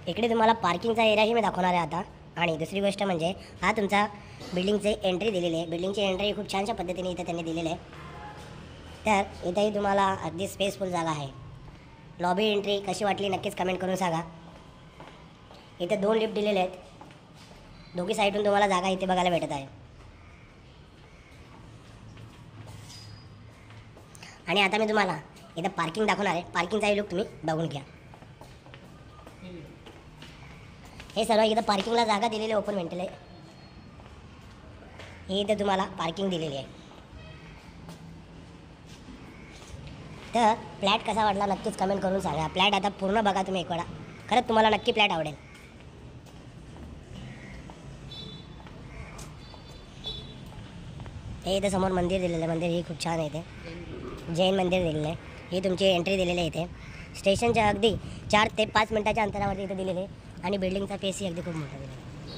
इकडे तुम्हाला पार्किंगचा एरियाही मी दाखवणार आहे आता। आणि दुसरी गोष्ट म्हणजे हा तुमचा बिल्डिंगचे एंट्री दिलेली आहे। बिल्डिंगची एंट्री खूप छानशा पद्धतीने इथे त्यांनी दिलेली आहे। तर इथेही तुम्हाला अगदी स्पेसफुल जागा आहे। लॉबी एंट्री कशी वाटली नक्कीच कमेंट करून सांगा। इथे 2 लिफ्ट दिलेले आहेत, दोघी साईडून तुम्हाला जागा इथे बघायला भेटत आहे। आणि आता मी तुम्हाला इथं पार्किंग दाखवणार आहे। पार्किंगचाही लुक तुम्ही बघून घ्या। हे सर्व इथं पार्किंगला जागा दिलेली आहे, ओपन व्हेंटिलेशन हे इथे तुम्हाला पार्किंग दिलेली आहे। तर फ्लॅट कसा वाटला नक्कीच कमेंट करून सांगा। फ्लॅट आता पूर्ण बघा तुम्ही एक वेळा, खरंच तुम्हाला नक्की फ्लॅट आवडेल। हे इथे समोर मंदिर दिलेलं आहे, मंदिर ही खूप छान आहे। इथे जैन मंदिर दिलेलं आहे। ही तुमची एंट्री दिलेली आहे। इथे स्टेशनच्या अगदी 4 ते 5 मिनिटाच्या अंतरावरती इथे दिलेले आहे। आणि बिल्डिंगचा फेस ही अगदी खूप मोठा दिलेला आहे।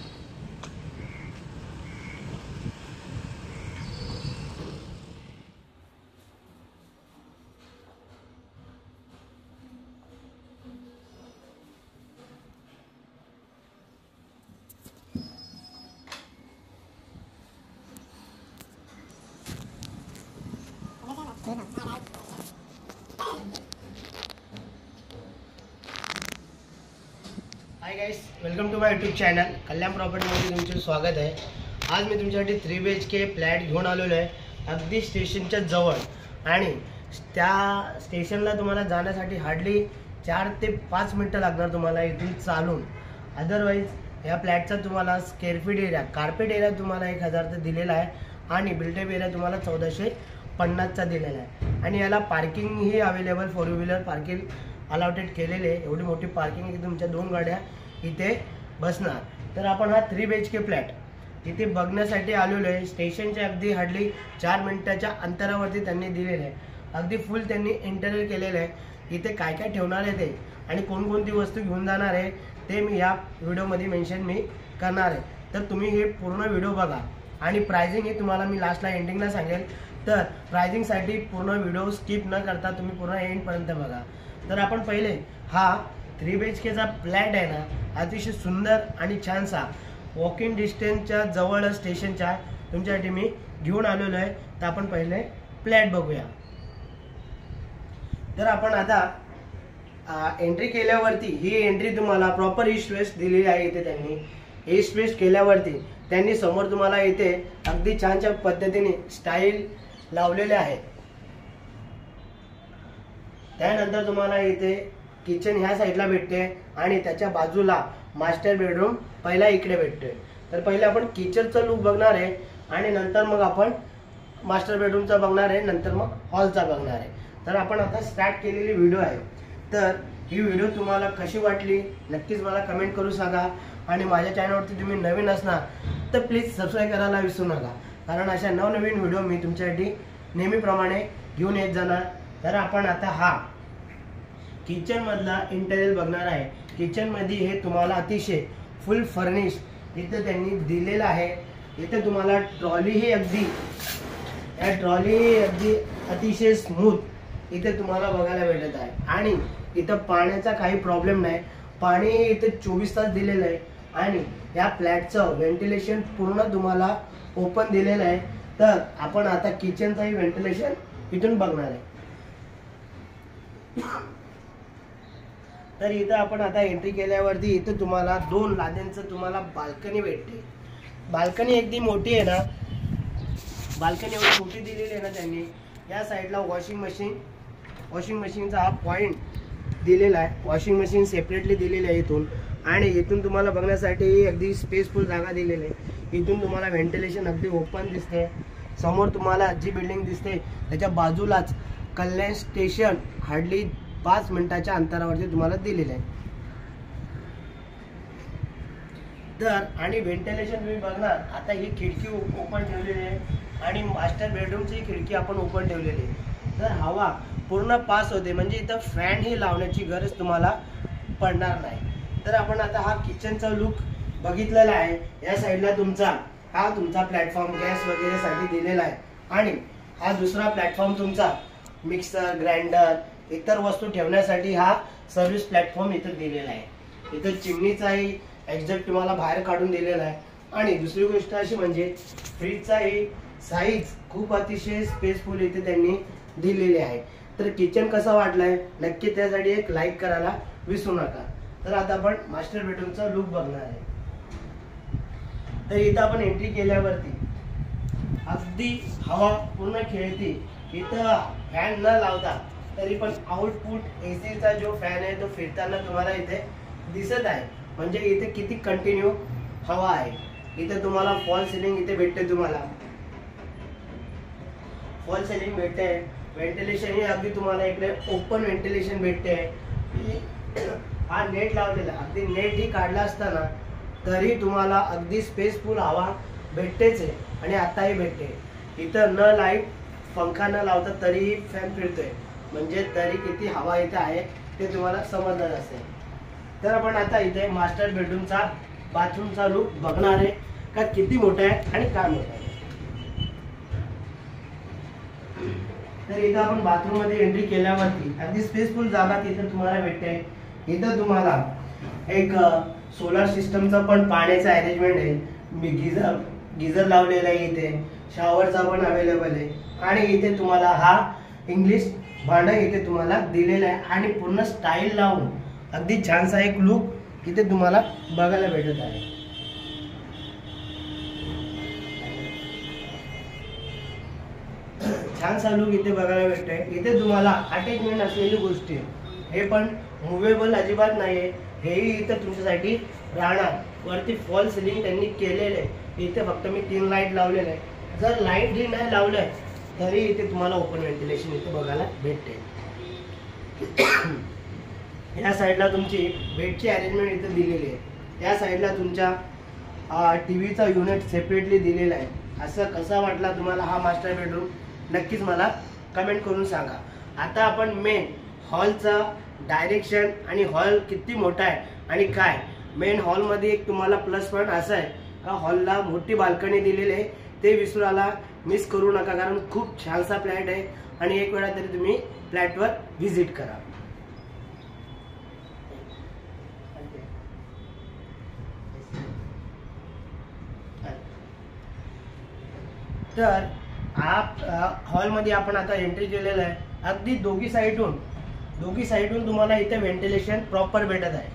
Hi guys, welcome to my YouTube channel Kalyan प्रॉपर्टीमध्ये तुमचे स्वागत आहे। आज मी तुमच्यासाठी 3 BHK फ्लॅट घेऊन आलेलो आहे, अगदी स्टेशनच्या जवळ। आणि त्या स्टेशनला तुम्हाला जाण्यासाठी हार्डली 4 ते 5 मिनटं लागणार तुम्हाला इथून चालून। अदरवाईज या फ्लॅटचा तुम्हाला square feet area, carpet area तुम्हाला 1000चा दिलेला आहे आणि बिल्टअप एरिया तुम्हाला 1450चा दिलेला आहे। आणि याला पार्किंग ही अवेलेबल 4 व्हीलर पार्किंग अलॉटेड केलेले आहे। एवढी मोठी पार्किंग आहे की तुमच्या 2 गाड्या इथे बसणार। तर आपण हा 3 BHK फ्लॅट इथे बघण्यासाठी आलेलो आहे। स्टेशनच्या अगदी हार्डली 4 मिनिटाच्या अंतरावरती त्यांनी दिलेलं आहे। अगदी फुल त्यांनी इंटेरियर केलेलं आहे। इथे काय काय ठेवणार आहे ते आणि कोणकोणती वस्तू घेऊन जाणार आहे ते मी या व्हिडिओमध्ये मेन्शन मी करणार आहे। तर तुम्ही हे पूर्ण व्हिडिओ बघा आणि प्राइसिंग हे तुम्हाला मी लास्टला एंडिंगला सांगेल। तर प्राइसिंगसाठी पूर्ण व्हिडिओ स्किप न करता तुम्ही पूर्ण एंडपर्यंत बघा। तर आपण पहिले हा 3 BHKचा फ्लॅट आहे ना, अतिशय सुंदर आणि छानसा वॉकिंग डिस्टन्सच्या जवळ स्टेशनच्या तुमच्यासाठी मी घेऊन आलेलो आहे। तर आपण पहिले फ्लॅट बघूया। तर आपण आता एंट्री केल्यावरती ही एंट्री तुम्हाला प्रॉपर ईस्ट वेस्ट दिलेली आहे। इथे त्यांनी ईस्ट वेस्ट केल्यावरती त्यांनी समोर तुम्हाला इथे अगदी छानच्या पद्धतीने स्टाईल लावलेले आहे। त्यानंतर तुम्हाला इथे किचन ह्या साईडला भेटते आणि त्याच्या बाजूला मास्टर बेडरूम पहिला इकडे भेटतोय। तर पहिले आपण किचनचा लुक बघणार आहे आणि नंतर मग आपण मास्टर बेडरूमचा बघणार आहे, नंतर मग हॉलचा बघणार आहे। तर आपण आता स्टार्ट केलेली व्हिडिओ आहे। तर ही व्हिडिओ तुम्हाला कशी वाटली नक्कीच मला कमेंट करू सांगा। आणि माझ्या चॅनलवरती तुम्ही नवीन असणार तर प्लीज सबस्क्राईब करायला विसरू नका, कारण अशा नवनवीन व्हिडिओ मी तुमच्यासाठी नेहमीप्रमाणे घेऊन येत जाणार। तर आपण आता हा किचन मधला इंटेरियर बघणार आहे। किचन मध्ये हे तुम्हाला अतिशय फुल फर्निश इथे त्यांनी दिलेलं आहे। इथे तुम्हाला ट्रॉली ही अगदी अतिशय स्मूथ इथे तुम्हाला बघायला भेटत आहे। आणि इथं पाण्याचा काही प्रॉब्लेम नाही, पाणी इथे 24 तास दिलेलं आहे। आणि या फ्लॅटचं व्हेंटिलेशन पूर्ण तुम्हाला ओपन दिलेलं आहे। तर आपण आता किचनचंही व्हेंटिलेशन इथून बघणार आहे। तर इथं आपण आता एंट्री केल्यावरती इथं तुम्हाला 2 लाद्यांचं तुम्हाला बाल्कनी भेटते। बाल्कनी अगदी मोठी आहे ना, बाल्कनी एवढी मोठी दिलेली आहे ना त्यांनी। या साईडला वॉशिंग मशीनचा हा पॉइंट दिलेला आहे। वॉशिंग मशीन सेपरेटली दिलेली आहे इथून। आणि इथून तुम्हाला बघण्यासाठी अगदी स्पेसफुल जागा दिलेली आहे। इथून तुम्हाला व्हेंटिलेशन अगदी ओपन दिसते। समोर तुम्हाला जी बिल्डिंग दिसते त्याच्या बाजूलाच कल्याण स्टेशन हार्डली 5 मिनिटाच्या अंतरावरती तुम्हाला दिलेलं आहे। तर आणि व्हेंटिलेशन तुम्ही बघणार आता ही खिडकी ओपन ठेवलेली आहे आणि मास्टर बेडरूमची खिडकी आपण ओपन ठेवलेली आहे। तर हवा पूर्ण पास होते, म्हणजे इथं फॅन ही लावण्याची गरज तुम्हाला पडणार नाही। तर आपण आता हा किचनचा लुक बघितलेला आहे। या साईडला तुमचा प्लॅटफॉर्म गॅस वगैरे साठी दिलेला आहे। आणि हा दुसरा प्लॅटफॉर्म तुमचा मिक्सर, ग्राइंडर, इतर वस्तू ठेवण्यासाठी हा सर्व्हिस प्लॅटफॉर्म इथे दिलेला आहे। इथं चिमणीचाही एक्झॅक्ट तुम्हाला बाहेर काढून दिलेला आहे. आणि दुसरी गोष्ट अशी म्हणजे फ्रीजचाही साईज खूप अतिशय स्पेसफुल इथे त्यांनी दिलेली आहे. तर किचन कसा वाटलाय नक्की त्यासाठी एक लाईक करायला विसरू नका. तर आता आपण मास्टर बेडरूमचा लुक बघणार आहे. तर इथं आपण एंट्री केल्यावरती अगदी हवा पूर्ण खेळती. इथं फॅन न लावता तरी पण आउटपुट एसीचा जो फॅन आहे तो फिरताना तुम्हाला इथे दिसत आहे. म्हणजे इथे किती कंटिन्यू हवा आहे. इथे तुम्हाला फॉल सिलिंग इथे भेटते. तुम्हाला फॉल सिलिंग भेटते. व्हेंटिलेशन ही अगदी तुम्हाला इकडे ओपन व्हेंटिलेशन भेटते. हा नेट लावलेला अगदी नेट ही काढला असताना तरी तुम्हाला अगदी स्पेसफुल हवा भेटतेच आहे. आणि आताही भेटते. इथं न लाईट पंखा न लावता तरीही फॅन फिरतोय. म्हणजे तरी किती हवा इथे आहे ते तुम्हाला समजणार असेल. तर आपण आता इथे मास्टर बेडरूमचा बाथरूमचा लुक बघणार आहे का किती मोठा आहे आणि काय मोठा आहे. तर इथं आपण बाथरूम मध्ये एंट्री केल्यावरती अगदी स्पेसफुल जागा तिथे तुम्हाला भेटते. इथं तुम्हाला एक सोलर सिस्टमचा पण पाण्याचा अरेंजमेंट आहे. गिझर लावलेला आहे. इथे शॉवरचा पण अवेलेबल आहे. आणि इथे तुम्हाला हा इंग्लिश भांडं इथे तुम्हाला दिलेलं आहे. आणि पूर्ण स्टाईल लावून अगदी छानसा एक लुक इथे तुम्हाला बघायला भेटत आहे. छानसा लुक इथे बघायला भेटतोय. इथे तुम्हाला अटॅचमेंट असलेली गोष्टी हे पण मुव्हेबल अजिबात नाहीये. हेही इथं तुमच्यासाठी राहणार. वरती फॉल सिलिंग त्यांनी केलेलं आहे. इथे फक्त मी 3 लाईट लावलेले आहे. जर लाईट ही नाही लावलंय तरी इथे तुम्हाला ओपन व्हेंटिलेशन इथे बघायला भेटते. या साईडला तुमची बेडची अरेंजमेंट इथे दिलेली आहे. या साईडला तुमच्या टीव्हीचा युनिट सेपरेटली दिलेला आहे. असं कसा वाटला तुम्हाला हा मास्टर बेडरूम नक्कीच मला कमेंट करून सांगा. आता आपण मेन हॉलचा डायरेक्शन आणि हॉल किती मोठा आहे आणि काय. मेन हॉलमध्ये एक तुम्हाला प्लस पॉईंट असा आहे का हॉलला मोठी बाल्कनी दिलेली आहे. ते विसरायला मिस करू नका. कारण खूप छानसा फ्लॅट आहे. आणि एक वेळा तरी तुम्ही फ्लॅटवर व्हिजिट करा. तर हॉलमध्ये आपण आता एंट्री केलेलं आहे. अगदी दोघी साईडून तुम्हाला इथे व्हेंटिलेशन प्रॉपर भेटत आहे.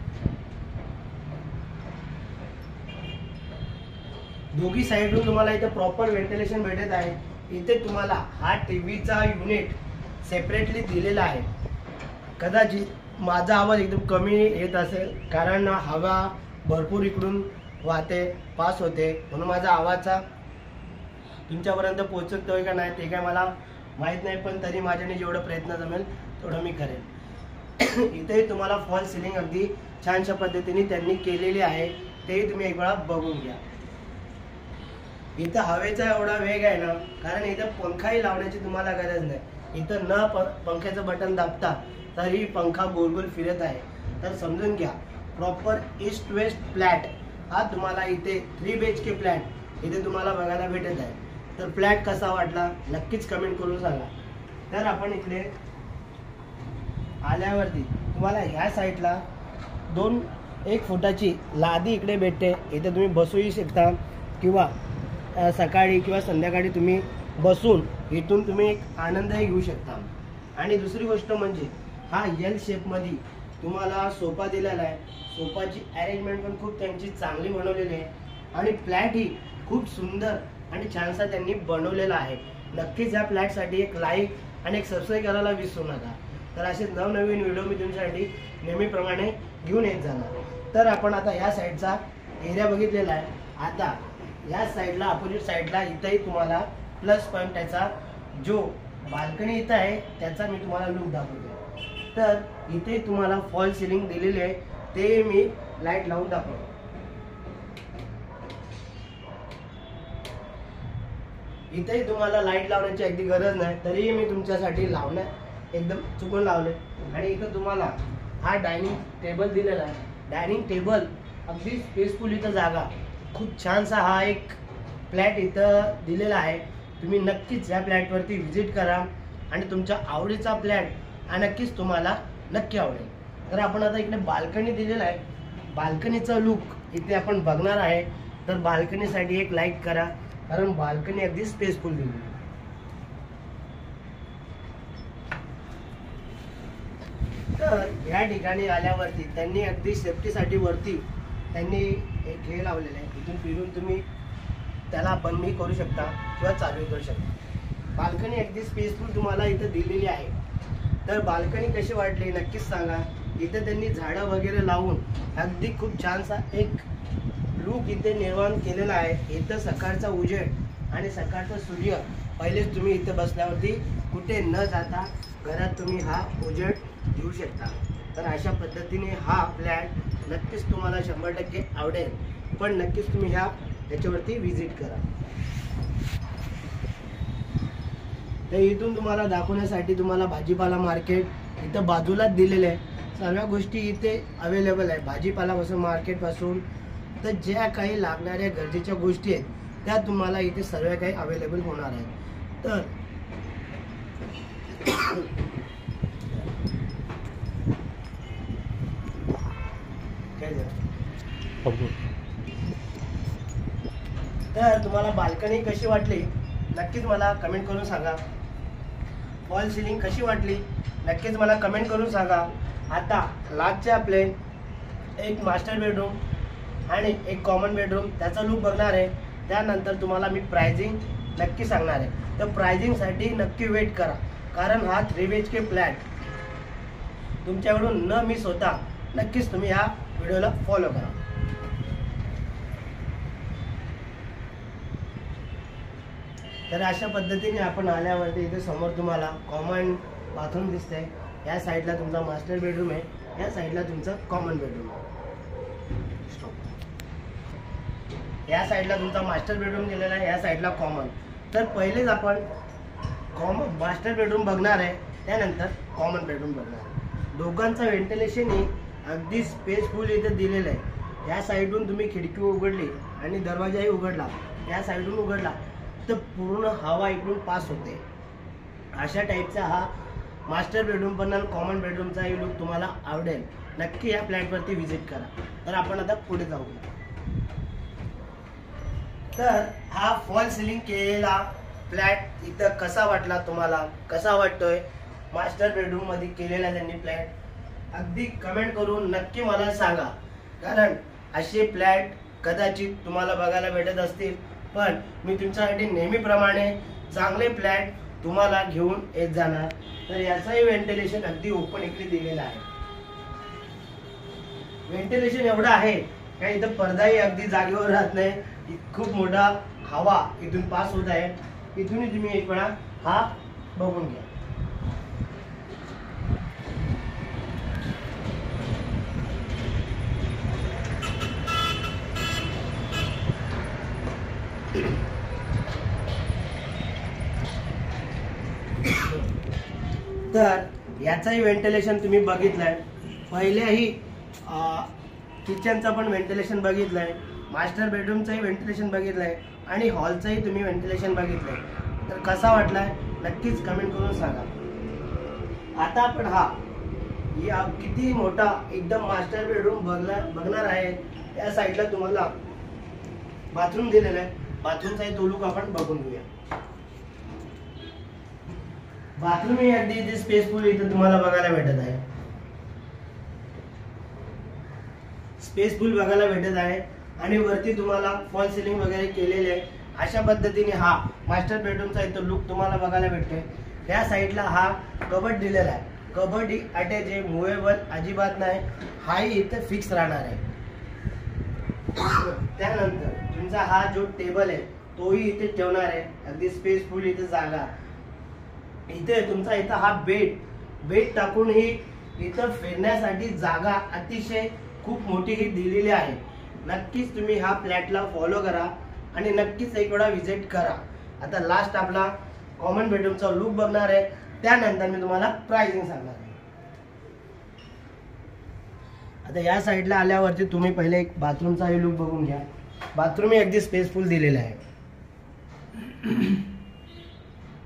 दोघी साईडून तुम्हाला इथे प्रॉपर व्हेंटिलेशन भेटत आहे. इथे तुम्हाला हा टीव्हीचा युनिट सेपरेटली दिलेला आहे. कदाचित माझा आवाज एकदम कमी येत असेल कारण हवा भरपूर इकडून वाहते पास होते. म्हणून माझा आवाजचा तुमच्यापर्यंत पोहोचतोय का नाही ते काय मला माहीत नाही. पण तरी माझ्याने जेवढा प्रयत्न जमेल तेवढं मी करेन. इथे तुम्हाला फॉल सिलिंग अगदी छानशा पद्धतीने त्यांनी केलेली आहे. ते तुम्ही एक वेळा बघून घ्या. इथं हवेचा एवढा वेग आहे ना कारण इथं पंखाही लावण्याची तुम्हाला गरज नाही. इथं न पंख्याचं बटन दाबता तरी पंखा गोल गोल फिरत आहे. तर समजून घ्या प्रॉपर ईस्ट वेस्ट फ्लॅट हा तुम्हाला इथे 3 BHK फ्लॅट इथे तुम्हाला बघायला भेटत आहे. तर फ्लॅट कसा वाटला नक्कीच कमेंट करून सांगा. तर आपण इकडे आल्यावरती तुम्हाला ह्या साईडला 1 फुटाची लादी इकडे भेटते. इथे तुम्ही बसूही शकता किंवा सकाळी किंवा संध्याकाळी तुम्ही बसून इथून तुम्ही एक आनंदही घेऊ शकता. आणि दुसरी गोष्ट म्हणजे हा एल शेपमध्ये तुम्हाला सोफा दिलेला आहे. सोफाची अरेंजमेंट पण खूप त्यांची चांगली बनवलेली आहे. आणि फ्लॅट ही खूप सुंदर आणि छानसा त्यांनी बनवलेला आहे. नक्कीच या फ्लॅटसाठी एक लाईक आणि एक सबस्क्राईब करायला विसरू नका. तर असे नवनवीन व्हिडिओ मी तुमच्यासाठी नेहमीप्रमाणे घेऊन येत जाणार. तर आपण आता या साईडचा एरिया बघितलेला आहे. आता या साईडला अपोजिट साईडला इथंही तुम्हाला प्लस पॉईंट त्याचा जो बाल्कनी इथं आहे त्याचा मी तुम्हाला लुक दाखवतो. तर इथे तुम्हाला फॉल सिलिंग दिलेली आहे. ते मी लाईट लावून दाखवतो. इथेही तुम्हाला लाईट लावण्याची अगदी गरज नाही तरीही मी तुमच्यासाठी लावण्यात एकदम चुकून लावले. आणि इथं तुम्हाला हा डायनिंग टेबल दिलेला आहे. डायनिंग टेबल अगदी स्पेसफुल इथं जागा खूप छानसा हा एक फ्लॅट इथं दिलेला आहे. तुम्ही नक्कीच या फ्लॅटवरती व्हिजिट करा आणि तुमच्या आवडीचा फ्लॅट हा नक्कीच तुम्हाला नक्की आवडेल. तर आपण आता इकडे बाल्कनी दिलेला आहे, बाल्कनीचा लुक इथे आपण बघणार आहे. तर बाल्कनीसाठी एक लाईक करा, कारण बाल्कनी अगदी स्पेसफुल दिली. तर या ठिकाणी आल्यावरती त्यांनी अगदी सेफ्टीसाठी वरती त्यांनी एक हे लावलेलं आहे. इथून फिरून तुम्ही त्याला बंदही करू शकता किंवा चालू करू शकता. बाल्कनी अगदी स्पेसफुल तुम्हाला इथं दिलेली आहे. तर बाल्कनी कशी वाटली नक्कीच सांगा. इथे त्यांनी झाडं वगैरे लावून अगदी खूप छानसा एक लूक इथे निर्माण केलेला आहे. इथं सकाळचा उजेड आणि सकाळचा सूर्य पहिलेच तुम्ही इथे बसल्यावरती कुठे न जाता घरात तुम्ही हा उजेड घेऊ शकता. तर अशा पद्धतीने हा फ्लॅट नक्कीच तुम्हाला 100% आवडेल. पण नक्कीच तुम्ही याच्यावरती व्हिजिट करा. तर इथून तुम्हाला दाखवण्यासाठी तुम्हाला भाजीपाला मार्केट इथं बाजूलाच दिलेलं आहे. सर्व गोष्टी इथे अवेलेबल आहे. भाजीपालापासून मार्केटपासून तर ज्या काही लागणाऱ्या गरजेच्या गोष्टी आहेत त्या तुम्हाला इथे सर्व काही अवेलेबल होणार आहे. तर तर तुम्हाला बाल्कनी कशी वाटली नक्कीच मला कमेंट करून सांगा. फॉल सिलिंग कशी वाटली नक्कीच मला कमेंट करून सांगा. आता लास्टचे आपले एक मास्टर बेडरूम आणि एक कॉमन बेडरूम त्याचा लूक बघणार आहे. त्यानंतर तुम्हाला मी प्राइसिंग नक्की सांगणार आहे. तर प्राइसिंगसाठी नक्की वेट करा, कारण हा 3 BHK फ्लॅट तुमच्याकडून न मिस होता नक्कीच तुम्ही ह्या व्हिडिओला फॉलो करा. तर अशा पद्धतीने आपण आल्यावरती इथे समोर तुम्हाला कॉमन बाथरूम दिसतंय. या साईडला तुमचा मास्टर बेडरूम आहे, या साईडला तुमचं कॉमन बेडरूम आहे. या साईडला तुमचा मास्टर बेडरूम दिलेला आहे, या साईडला कॉमन. तर पहिलेच आपण कॉमन मास्टर बेडरूम बघणार आहे, त्यानंतर कॉमन बेडरूम बघणार आहे. दोघांचं व्हेंटिलेशन ही अगदी स्पेसफुल इथे दिलेलं आहे. या साईडून तुम्ही खिडकी उघडली आणि दरवाजाही उघडला, या साईडून उघडला तर पूर्ण हवा इकडून पास होते. अशा टाईपचा हा मास्टर बेडरूम पण आणि कॉमन बेडरूमचाही लुक तुम्हाला आवडेल. नक्की या फ्लॅटवरती व्हिजिट करा. तर आपण आता पुढे जाऊ. तर हा फॉल सिलिंग केलेला फ्लॅट इथं कसा वाटला तुम्हाला, कसा वाटतोय मास्टर बेडरूम मध्ये केलेला त्यांनी फ्लॅट, अगदी कमेंट करून नक्की मला सांगा. कारण असे फ्लॅट कदाचित तुम्हाला बघायला भेटत असतील, पण मी तुमच्यासाठी नेहमीप्रमाणे चांगले फ्लॅट तुम्हाला घेऊन येत जाणार. तर याचाही व्हेंटिलेशन अगदी ओपन इकडे दिलेला आहे. व्हेंटिलेशन एवढं आहे का इथं पडदाही अगदी जागेवर राहत नाही. खूप मोठा हवा इथून पास होत आहे. इथूनही तुम्ही एक वेळा हा बघून घ्या. तर याचाही व्हेंटिलेशन तुम्ही बघितलंय. पहिल्याही किचनचं पण व्हेंटिलेशन बघितलंय, मास्टर बेडरूमचंही व्हेंटिलेशन बघितलंय आणि हॉलचंही तुम्ही व्हेंटिलेशन बघितलंय. तर कसा वाटलाय नक्कीच कमेंट करून सांगा. आता आपण या किती मोठा एकदम मास्टर बेडरूम बघणार आहे. या साईडला तुम्हाला बाथरूम दिलेला आहे. बाथरूमचाही तो लुक आपण बघून घेऊया. बाथरूम ही अगदी इथे स्पेसफुल इथे तुम्हाला बघायला भेटत आहे. स्पेसफुल बघायला भेटत आहे आणि वरती तुम्हाला फॉल सिलिंग वगैरे केलेले आहे. अशा पद्धतीने हा मास्टर बेडरूमचा इथं लुक तुम्हाला बघायला भेटतोय. या साईडला हा कबड दिलेला आहे. कबड ही अटॅच आहे, मुव्हेबल अजिबात नाही. हाही इथे फिक्स राहणार आहे. त्यानंतर तुमचा हा जो टेबल आहे तोही इथे ठेवणार आहे. अगदी स्पेसफुल इथे जागा. इथे तुमचा इथं हा बेड टाकून ही इथं फिरण्यासाठी जागा अतिशय खूप मोठी ही दिलेली आहे. नक्कीच तुम्ही हा फ्लॅटला फॉलो करा आणि नक्कीच एक वेळा व्हिजिट करा. आता लास्ट आपला कॉमन बेडरूमचा लुक बघणार आहे, त्यानंतर मी तुम्हाला प्राइसिंग सांगणार आहे. आता या साईडला आल्यावरती तुम्ही पहिले एक बाथरूमचा लुक बघून घ्या. बाथरूम ही अगदी स्पेसफुल दिलेला आहे.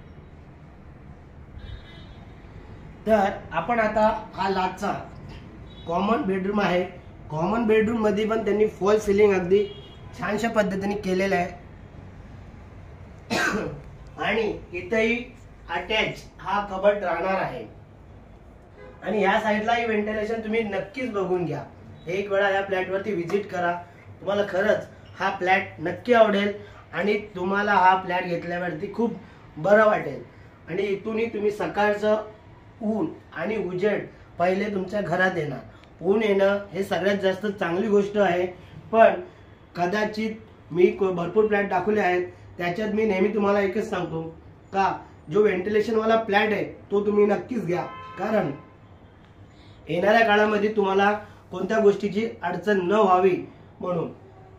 तर आपण आता हा लास्टचा कॉमन बेडरूम आहे. कॉमन बेडरूम मध्ये पण त्यांनी फॉल सिलिंग अगदी छानशा पद्धतीने केलेलं आहे. आणि इथेही अटॅच हा कबड राहणार आहे. आणि या साईडलाही व्हेंटिलेशन तुम्ही नक्कीच बघून घ्या. एक वेळा या फ्लॅटवरती व्हिजिट करा. तुम्हाला खरंच हा फ्लॅट नक्की आवडेल आणि तुम्हाला हा फ्लॅट घेतल्यावरती खूप बरं वाटेल. आणि इथूनही तुम्ही सकाळचं ऊन आणि उजेड पहिले तुमच्या घरात येणार. ऊन येणं हे सगळ्यात जास्त चांगली गोष्ट आहे. पण कदाचित मी भरपूर फ्लॅट दाखवले आहेत, त्याच्यात मी नेहमी तुम्हाला एकच सांगतो का जो व्हेंटिलेशनवाला फ्लॅट आहे तो तुम्ही नक्कीच घ्या. कारण येणाऱ्या काळामध्ये तुम्हाला कोणत्या गोष्टीची अडचण न व्हावी म्हणून.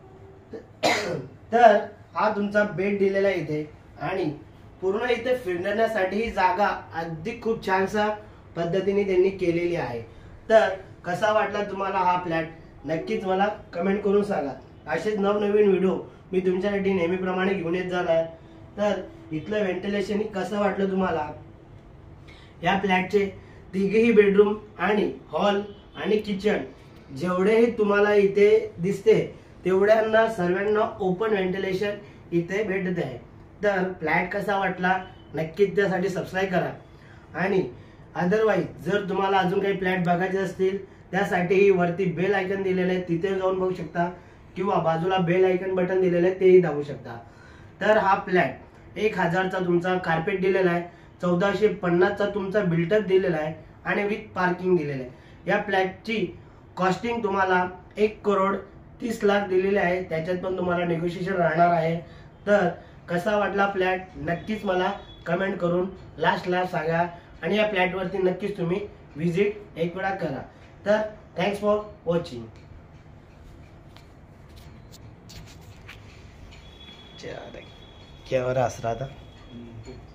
तर हा तुमचा बेड दिलेला आहे इथे. आणि पूर्ण इथे फिरण्यासाठी ही जागा अगदी खूप छानसा पद्धतीने त्यांनी केलेली आहे. तर कसा वाटला तुम्हाला हा फ्लॅट नक्कीच मला कमेंट करून सांगा. असेच नवनवीन व्हिडिओ मी तुमच्यासाठी नेहमीप्रमाणे घेऊन येत जाणार आहे. तर इथलं व्हेंटिलेशन कसं वाटलं तुम्हाला? या फ्लॅटचे तिघेही बेडरूम आणि हॉल आणि किचन जेवढेही तुम्हाला इथे दिसते तेवढ्यांना सर्वांना ओपन व्हेंटिलेशन इथे भेटत आहे. तर फ्लॅट कसा वाटला नक्कीच त्यासाठी सबस्क्राईब करा. आणि अदरवाईज जर तुम्हाला अजून काही फ्लॅट बघायचे असतील त्यासाठीही वरती बेल आयकन दिलेले आहे, तिथे जाऊन बघू शकता. किंवा बाजूला बेल आयकन बटन दिलेलं आहे तेही दाबू शकता. तर हा फ्लॅट 1000चा तुमचा कार्पेट दिलेला आहे, 1450चा तुमचा बिल्टअप दिलेला आहे आणि विथ पार्किंग दिलेलं आहे. या फ्लॅटची कॉस्टिंग तुम्हाला 1,30,00,000 दिलेले आहे. त्याच्यात पण तुम्हाला नेगोशिएशन राहणार आहे. तर कसा वाटला फ्लॅट नक्कीच मला कमेंट करून लास्टला सांगा. आणि या फ्लॅटवरती नक्कीच तुम्ही व्हिजिट एक वेळा करा. तर थँक्स फॉर वॉचिंग. क्या हस रहा था?